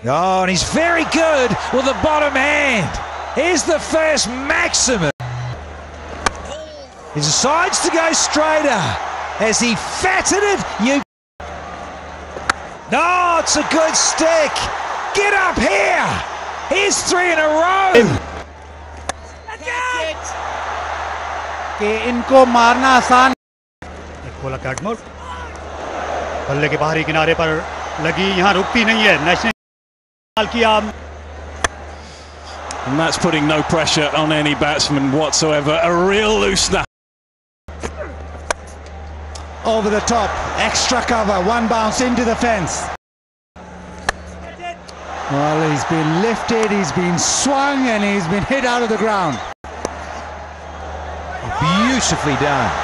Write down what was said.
Oh, and he's very good with the bottom hand. Here's the first maximum. He decides to go straighter. Has he fatted it? No, it's a good stick. Get up here. Here's 3 in a row. कि इनको मारना आसान। Kohler Cadmore बल्ले के बाहरी किनारे पर लगी, यहाँ रुकती नहीं है। नेशनल किया। And that's putting no pressure on any batsman whatsoever. A real loose snap. Over the top, extra cover, one bounce into the fence. Well, he's been lifted, he's been swung, and he's been hit out of the ground. Beautifully done.